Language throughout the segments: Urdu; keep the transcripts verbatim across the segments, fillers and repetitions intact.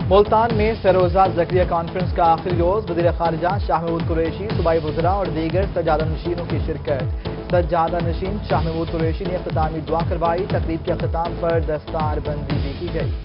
ملتان میں سروزہ ذکریہ کانفرنس کا آخری روز وزیر خارجہ شاہ محمود قریشی صوبائی وزراء اور دیگر سجادہ نشینوں کی شرکت سجادہ نشین شاہ محمود قریشی نے اختتامی دعا کروائی تقریب کے اختتام پر دستار بندی بھی کی گئی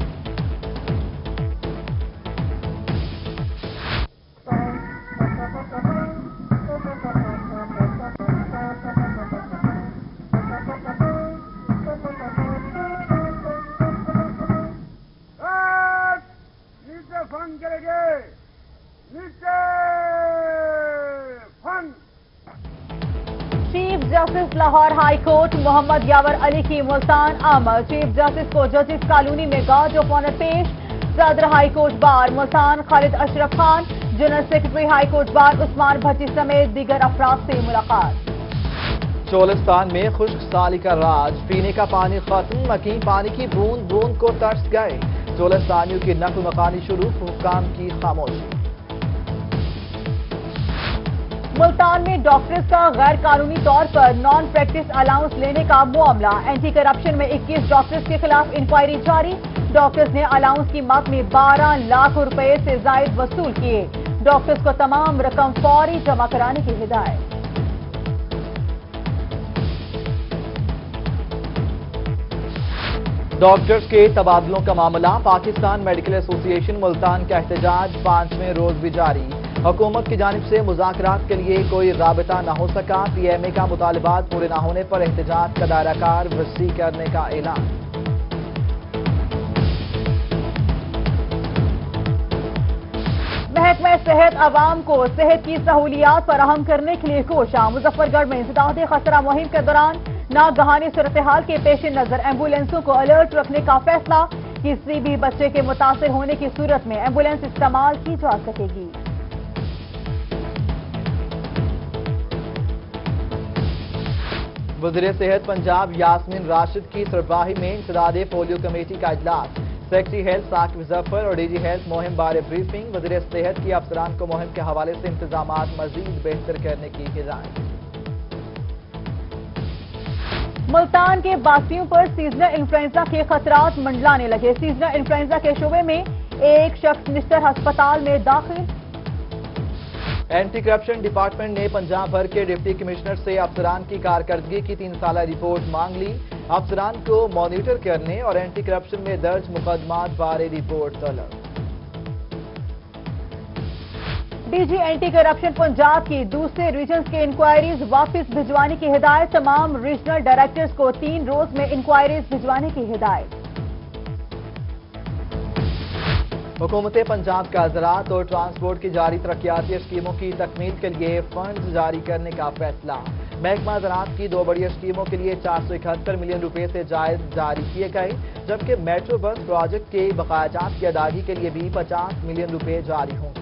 chief justice Lahore high court Muhammad Yawar Ali کی ملتان آمد چیف جسٹس کو ججز کالونی میں گارڈ آف آنر پیش صدر high court bar Multan Khalid Ashraf Khan general secretary high court bar Usman Bhatti سمیت دیگر افراد سے ملاقات چولستان میں خشک سالی کا راج پینے کا پانی ختم مکین پانی کی بوند بوند کو ترس گئے چولستانیوں کی نقل مکانی شروع حکام کی خاموشی ملتان میں ڈاکٹرز کا غیر قانونی طور پر نان پریکٹس الاؤنس لینے کا معاملہ اینٹی کرپشن میں اکیس ڈاکٹرز کے خلاف انکوائری جاری ڈاکٹرز نے الاؤنس کی مد میں بارہ لاکھ روپے سے زائد وصول کیے ڈاکٹرز کو تمام رقم فوری جمع کرانے کی ہدایت ڈاکٹرز کے تبادلوں کا معاملہ پاکستان میڈیکل ایسوسی ایشن ملتان کا احتجاج پانچویں روز بھی جاری حکومت کی جانب سے مذاکرات کے لیے کوئی رابطہ نہ ہو سکا پی ایم اے کا مطالبات پورے نہ ہونے پر احتجاج کا دائرہ کار وسیع کرنے کا اعلان محکمہ صحت عوام کو صحت کی سہولیات فراہم کرنے کے لیے کوشاں مظفر گڑھ میں انسداد خطرہ مہم کے دوران ناگہانی صورتحال کے پیش نظر ایمبولینسوں کو الرٹ رکھنے کا فیصلہ کسی بھی بچے کے متاثر ہونے کی صورت میں ایمبولینس استعمال کی جا سکے گی وزیر صحت پنجاب یاسمین راشد کی سربراہی میں انسداد پولیو کمیٹی کا اجلاس سیکٹری ہیلتھ ثاقب ظفر اور ڈی جی ہیلتھ مہم بارے بریفنگ وزیر صحت کی افسران کو مہم کے حوالے سے انتظامات مزید بہتر کرنے کی ہدایت ملتان کے باسیوں پر سیزنل انفلوئنزا کے خطرات منڈلانے لگے سیزنل انفلوئنزا کے شعبے میں ایک شخص نشتر ہسپتال میں داخل اینٹی کرپشن ڈپارٹمنٹ نے پنجاب بھر کے ڈپٹی کمشنر سے افسران کی کارکردگی کی تین سالہ رپورٹ مانگ لی افسران کو مانیٹر کرنے اور اینٹی کرپشن میں درج مقدمات بارے رپورٹ طلب D G anti corruption Punjab کی دوسرے ریجنز کے انکوائریز واپس بھجوانے کی ہدایت تمام ریجنل ڈائریکٹرز کو تین روز میں انکوائریز بھجوانے کی ہدایت حکومت پنجاب کا زراعت اور ٹرانسپورٹ کی جاری ترقیاتی اسکیموں کی تکمیل کے لیے فنڈز جاری کرنے کا فیصلہ محکمہ زراعت کی دو بڑی اسکیموں کے لیے چار سو اکہتر ملین روپے سے جائز جاری کیے گئے جبکہ میٹرو بس پروجیکٹ کے بقایا جات کی ادائیگی کے لیے بھی پچاس ملین روپے جاری ہوں گے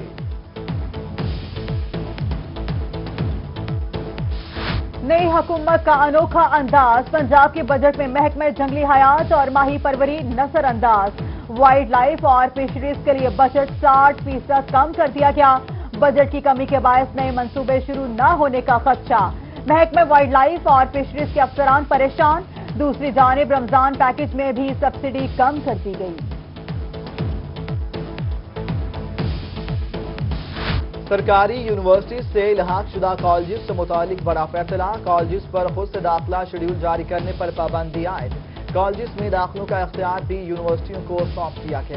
نئی حکومت کا انوکھا انداز پنجاب کے بجٹ میں محکمہ جنگلی حیات اور ماہی پروری نظر انداز وائلڈ لائف اور فشریز کے لیے بجٹ ساٹھ فیصد کم کر دیا گیا بجٹ کی کمی کے باعث نئے منصوبے شروع نہ ہونے کا خدشہ محکمہ وائلڈ لائف اور فشریز کے افسران پریشان دوسری جانب رمضان پیکج میں بھی سبسڈی کم کر دی گئی سرکاری یونیورسٹی سے الحاق شدہ کالجز سے متعلق بڑا فیصلہ کالجز پر خود سے داخلہ شیڈول جاری کرنے پر پابندی عائد کالجز میں داخلوں کا اختیار بھی یونیورسٹیوں کو سونپ دیا گیا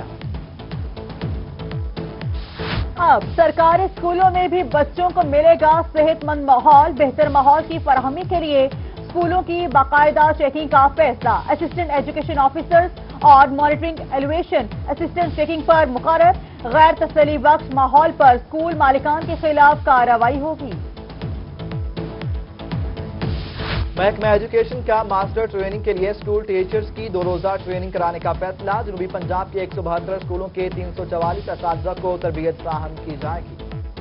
اب سرکاری اسکولوں میں بھی بچوں کو ملے گا صحت مند ماحول بہتر ماحول کی فراہمی کے لیے اسکولوں کی باقاعدہ چیکنگ کا فیصلہ اسسٹنٹ ایجوکیشن آفیسرز اور مانیٹرنگ ایلویشن اسسٹنٹ چیکنگ پر مقرر غیر تسلی بخش ماحول پر اسکول مالکان کے خلاف کارروائی ہوگی محکمہ ایجوکیشن کا ماسٹر ٹریننگ کے لیے اسکول ٹیچرز کی دو روزہ ٹریننگ کرانے کا فیصلہ جنوبی پنجاب کے ایک سو بہتر اسکولوں کے تین سو چوالیس اساتذہ کو تربیت فراہم کی جائے گی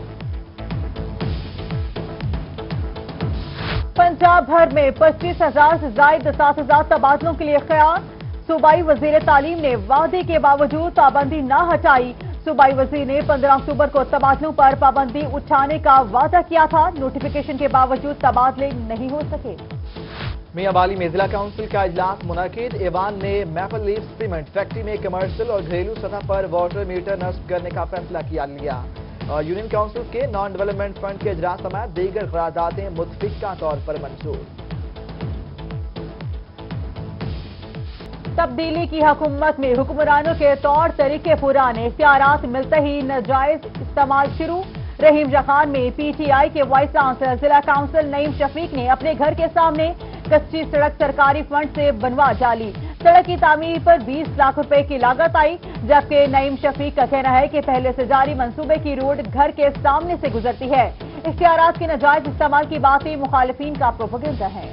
پنجاب بھر میں پچیس ہزار سے زائد اساتذہ تبادلوں کے لیے خیال صوبائی وزیر تعلیم نے وعدے کے باوجود پابندی نہ ہٹائی صوبائی وزیر نے پندرہ اکتوبر کو تبادلوں پر پابندی اٹھانے کا وعدہ کیا تھا نوٹیفیکیشن کے باوجود تبادلے نہیں ہو سکے میاں والی میں ضلع کونسل کا اجلاس منعقد۔ ایوان نے میپل لیف سیمنٹ فیکٹری میں کمرشل اور گھریلو سطح پر واٹر میٹر نصب کرنے کا فیصلہ کیا لیا اور یونین کونسل کے نان ڈیولپمنٹ فنڈ کے اجراء سمیت دیگر قراردادیں متفقہ طور پر منظور۔ تبدیلی کی حکومت میں حکمرانوں کے طور طریقے پرانے، اختیارات ملتے ہی ناجائز استعمال شروع۔ رحیم خان میں پی ٹی آئی کے وائس چانسلر ضلع کونسل نعیم شفیق نے اپنے گھر کے سامنے کچی سڑک سرکاری فنڈ سے بنوا ڈالی۔ سڑک کی تعمیر پر بیس لاکھ روپے کی لاگت آئی، جبکہ نعیم شفیق کا کہنا ہے کہ پہلے سے جاری منصوبے کی روڈ گھر کے سامنے سے گزرتی ہے۔ اختیارات کے ناجائز استعمال کی باتیں مخالفین کا پروپیگنڈا ہے۔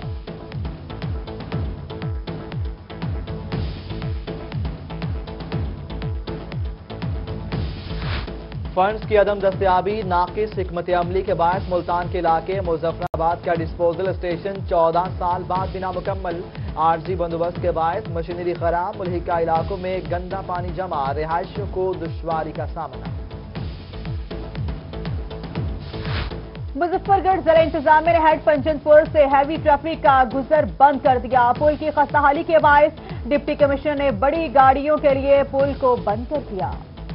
فنڈز کی عدم دستیابی، ناقص حکمت عملی کے باعث ملتان کے علاقے مظفر آباد کا ڈسپوزل اسٹیشن چودہ سال بعد بنا مکمل۔ عارضی بندوبست کے باعث مشینری خراب، ملحقہ علاقوں میں گندا پانی جمع، رہائشیوں کو دشواری کا سامنا۔ مظفر گڑھ ضلع انتظامیہ نے ہیڈ پنجن پل سے ہیوی ٹریفک کا گزر بند کر دیا۔ پل کی خستہ کے باعث ڈپٹی کمشنر نے بڑی گاڑیوں کے لیے پل کو بند کر دیا۔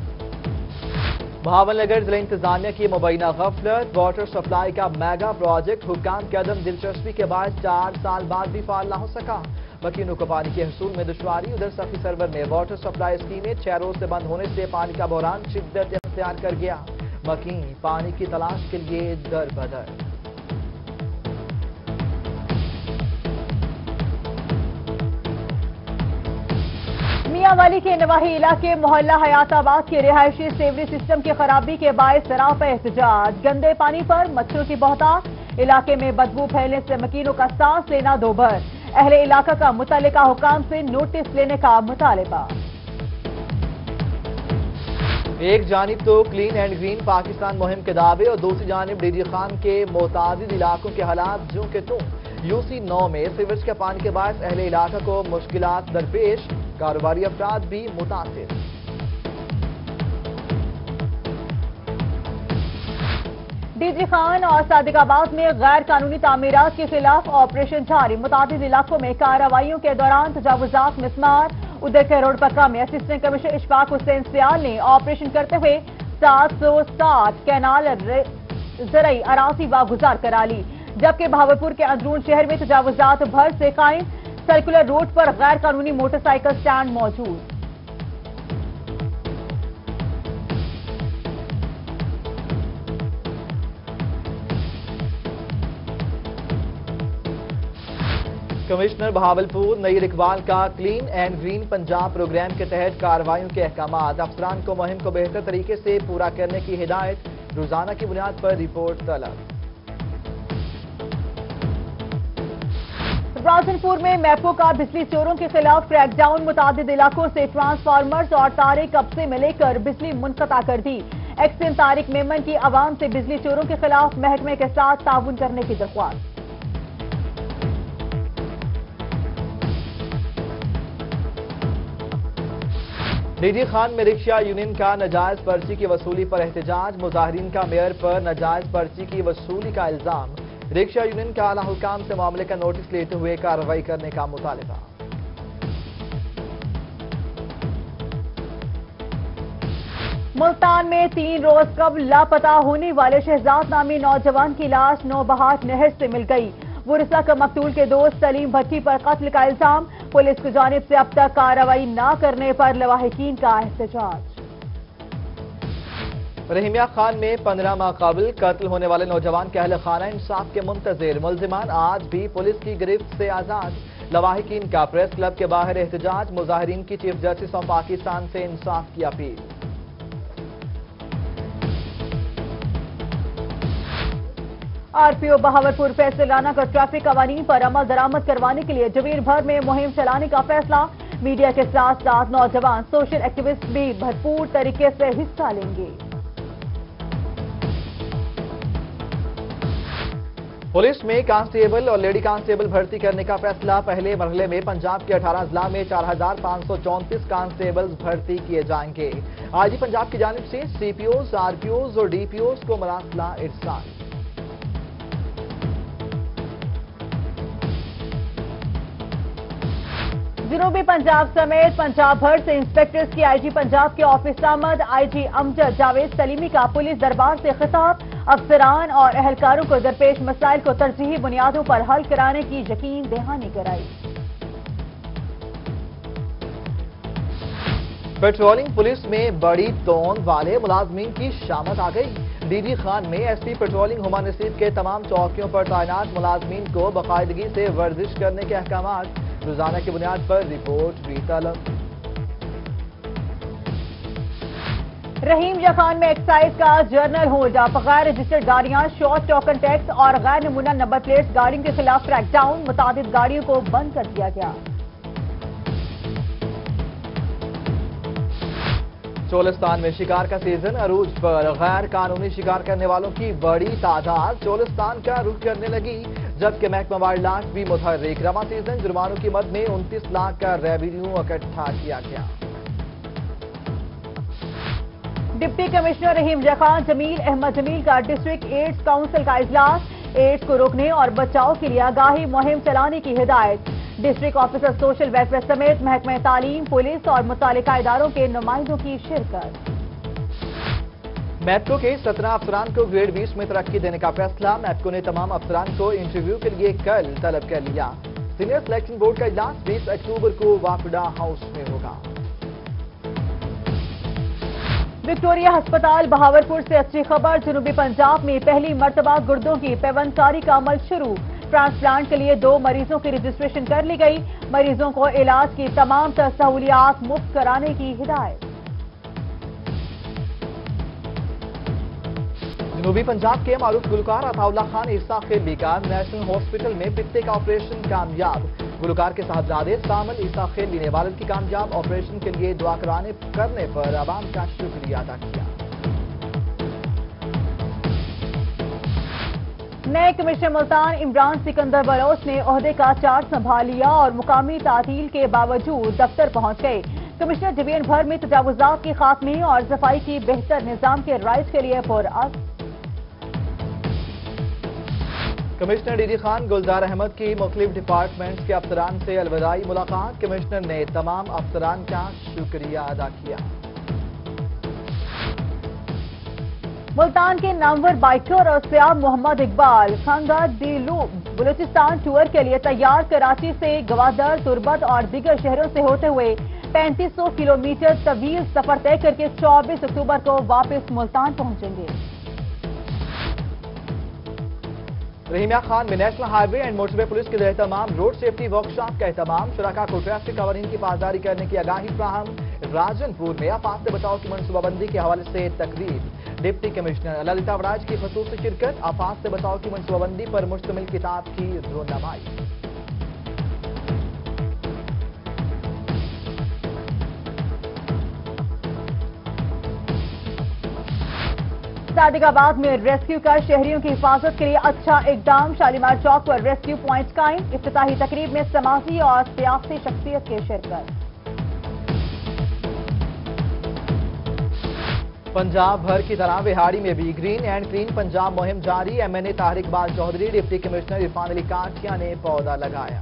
بھاول نگر ضلع انتظامیہ کی مبینہ غفلت، واٹر سپلائی کا میگا پروجیکٹ حکام کی عدم دلچسپی کے بعد چار سال بعد بھی فعال نہ ہو سکا۔ مکینوں کو پانی کے حصول میں دشواری، ادھر سخی سرور میں واٹر سپلائی اسکیمیں چھ روز سے بند ہونے سے پانی کا بحران شدت اختیار کر گیا۔ مکین پانی کی تلاش کے لیے در بدر۔ میاں والی کے نواحی علاقے محلہ حیات آباد کے رہائشی سیوریج سسٹم کی خرابی کے باعث سراپا احتجاج، گندے پانی پر مچھروں کی بہتات، علاقے میں بدبو پھیلنے سے مکینوں کا سانس لینا دوبھر، اہل علاقہ کا متعلقہ حکام سے نوٹس لینے کا مطالبہ۔ ایک جانب تو کلین اینڈ گرین پاکستان مہم کے دعوے اور دوسری جانب ڈی جی خان کے متعدد علاقوں کے حالات جوں کے توں۔ یو سی نو میں سیوریج کے پانی کے باعث اہل علاقہ کو مشکلات درپیش، کاروباری افراد بھی متاثر۔ ڈی جی خان اور صادق آباد میں غیر قانونی تعمیرات کے خلاف آپریشن جاری، متعدد علاقوں میں کارروائیوں کے دوران تجاوزات مسمار۔ ادھر کروڑ پکا میں اسسٹنٹ کمشنر اشفاق حسین سیال نے آپریشن کرتے ہوئے سات سو ساٹھ کینال زرعی اراضی واگزار کرا لی، جبکہ بہاولپور کے اندرون شہر میں تجاوزات بھر سے قائم، سرکولر روڈ پر غیر قانونی موٹر سائیکل سٹینڈ موجود۔ کمشنر بہاولپور نیر اقبال کا clean and green Punjab programme کے تحت کارروائیوں کے احکامات، افسران کو مہم کو بہتر طریقے سے پورا کرنے کی ہدایت، روزانہ کی بنیاد پر رپورٹ طلب۔ راجنپور میں میپو کا بجلی چوروں کے خلاف کریک ڈاؤن، متعدد علاقوں سے ٹرانسفارمرز اور تاریں قبضے میں لے کر بجلی منقطع کر دی۔ ایکسن طارق میمن کی عوام سے بجلی چوروں کے خلاف محکمے کے ساتھ تعاون کرنے کی درخواست۔ ڈی جی خان میں رکشہ یونین کا ناجائز پرچی کی وصولی پر احتجاج، مظاہرین کا میئر پر ناجائز پرچی کی وصولی کا الزام، رکشہ یونین کا اعلی حکام سے معاملے کا نوٹس لیتے ہوئے کارروائی کرنے کا مطالبہ۔ ملتان میں تین روز قبل لاپتہ ہونے والے شہزاد نامی نوجوان کی لاش نوبہار نہر سے مل گئی۔ ورثہ کا مقتول کے دوست سلیم بھٹی پر قتل کا الزام، پولیس کی جانب سے اب تک کارروائی نہ کرنے پر لواحقین کا احتجاج۔ رحیمیہ خان میں پندرہ ماہ قبل قتل ہونے والے نوجوان کے اہل خانہ انصاف کے منتظر، ملزمان آج بھی پولیس کی گرفت سے آزاد۔ لواحقین کا پریس کلب کے باہر احتجاج، مظاہرین کی چیف جسٹس آف پاکستان سے انصاف کی اپیل۔ آر پی او بہاولپور فیصلہ لانا کا ٹریفک قوانین پر عمل درآمد کروانے کے لیے جویر بھر میں مہم چلانے کا فیصلہ، میڈیا کے ساتھ ساتھ نوجوان سوشل ایکٹیوسٹ بھی بھرپور طریقے سے حصہ لیں گے۔ پولیس میں کانسٹیبل اور لیڈی کانسٹیبل بھرتی کرنے کا فیصلہ، پہلے مرحلے میں پنجاب کے اٹھارہ اضلاع میں چار ہزار پانچ سو چونتیس کانسٹیبلز بھرتی کیے جائیں گے۔ آج ہی پنجاب کی جانب سے C P Os, R P Os اور ڈی پی اوز کو مراسلہ ارسال۔ जनूबी पंजाब समेत पंजाब भर से इंस्पेक्टर्स की आईजी पंजाब के ऑफिस आमद। आईजी अमजद जावेद सलीमी का पुलिस दरबार से खिताब। अफसरान और एहलकारों को दरपेश मसाइल को तरजीही बुनियादों पर हल कराने की यकीन दहानी कराई। पेट्रोलिंग पुलिस में बड़ी तोन वाले मुलाजमीन की शामत आ गई। डीजी खान में एसपी पेट्रोलिंग हुमा नसीब के तमाम चौकियों पर तैनात मुलाजमीन को बाकायदगी से वर्जिश करने के अहकामात। रोजाना की बुनियाद पर रिपोर्ट भी तलब। रहीम खान में एक्साइज का जर्नल होल्ड अप। गैर रजिस्टर्ड गाड़ियां, शॉर्ट टोकन टैक्स और गैर नमूना नंबर प्लेट्स गाड़ियों के खिलाफ क्रैकडाउन। मुतादिद गाड़ियों को बंद कर दिया गया। चोलिस्तान में शिकार का सीजन अरूज पर। गैर कानूनी शिकार करने वालों की बड़ी तादाद चोलिस्तान का रुख करने लगी, जबकि महकमा वाइल्ड लाइफ भी मुतहर्रिक। रवा सीजन जुर्मानों की मद में उनतीस लाख का रेवेन्यू इकट्ठा किया गया। डिप्टी कमिश्नर रहीम खान जमील अहमद जमील का डिस्ट्रिक्ट एड्स काउंसिल का इजलास। एड्स को रोकने और बचाव के लिए आगाही मुहिम चलाने की हिदायत। डिस्ट्रिक्ट ऑफिसर सोशल वेलफेयर समेत महकमा तालीम, पुलिस और मुतालिका इदारों के नुमाइंदों की शिरकत। मैप्को के सत्रह अफसरान को ग्रेड बीस में तरक्की देने का फैसला। मैप्को ने तमाम अफसरान को इंटरव्यू के लिए कल तलब कर लिया। सीनियर सिलेक्शन बोर्ड का इजलास बीस अक्टूबर को वाफडा हाउस में होगा। विक्टोरिया अस्पताल बहावलपुर से अच्छी खबर। जनूबी पंजाब में पहली मर्तबा गुर्दों की पेवंदकारी का अमल शुरू। ट्रांसप्लांट के लिए दो मरीजों की रजिस्ट्रेशन कर ली गई। मरीजों को इलाज की तमाम सहूलियात मुफ्त कराने की हिदायत। जनूबी पंजाब के मारूफ गुलकार अताउल्ला खान ईसा खेली का नेशनल हॉस्पिटल में पित्ते का ऑपरेशन कामयाब। गुलकार के साहबजादे सामल ईसा खेली ने वालिद की कामयाब ऑपरेशन के लिए दुआ कराने करने पर आवाम का शुक्रिया अदा किया। नए कमिश्नर मुल्तान इमरान सिकंदर बलोच ने ओहदे का चार्ज संभाल लिया और मुकामी तातील के बावजूद दफ्तर पहुंच गए। कमिश्नर डिवीजन भर में तजावुजात के खात्मे और सफाई की बेहतर निजाम के राइज के लिए पुरअज़्म। कमिश्नर डीजी खान गुलजार अहमद की मुख्तलिफ डिपार्टमेंट्स के अफसरान से अलविदाई मुलाकात। कमिश्नर ने तमाम अफसरान का शुक्रिया अदा किया। मुल्तान के नामवर बाइकर और सियाब मोहम्मद इकबाल खंगा दिलू बलूचिस्तान टूर के लिए तैयार। कराची से गवादर, तुरबत और दीगर शहरों से होते हुए पैंतीस सौ किलोमीटर तवील सफर तय करके चौबीस अक्टूबर को वापस मुल्तान पहुंचेंगे। रहीमिया खान में national highway and motorway police के एहतमाम रोड सेफ्टी वर्कशॉप का एहतमाम। शुरका को ट्रैफिक कवानीन की पासदारी करने की आगाही फ्राहम। राजनपुर में आफात से बचाव की मनसूबाबंदी के हवाले से तकरीब। डिप्टी कमिश्नर ललिता वराज की खसूसी शिरकत। आफात से बचाव की मनसूबाबंदी पर मुश्तमिल किताब की रोनामाई। सादिकाबाद में रेस्क्यू का शहरियों की हिफाजत के लिए अच्छा इकदाम। शालीमार चौक पर रेस्क्यू पॉइंट कायम। इफ्तिताही तकरीब में समाजी और सियासी शख्सियत की शिरकत। पंजाब भर की तरह बिहाड़ी में भी ग्रीन एंड क्लीन पंजाब मुहिम जारी। MNA Tariq Iqbal Chaudhry, deputy commissioner Irfan Ali Katia ने पौधा लगाया।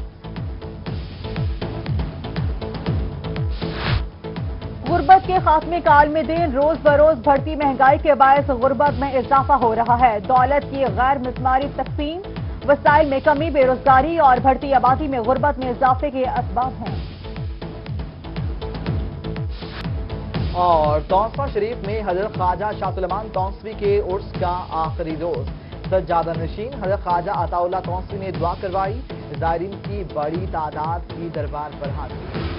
गुर्बत के खात्मे का आलमी दिन। रोज बरोज बढ़ती महंगाई के बायस गुर्बत में इजाफा हो रहा है। दौलत की गैर मिसमारी तकसीम, वसाइल में कमी, बेरोजगारी और बढ़ती आबादी में गुर्बत में इजाफे के असबाब हैं। और तौसफा शरीफ में हजरत ख्वाजा शाह सुलेमान तौसवी के उर्स का आखिरी रोज। सज्जादा नशीन हजरत ख्वाजा अताउल्ला तौसवी ने दुआ करवाई। जायरीन की बड़ी तादाद की दरबार पर हाजिरी।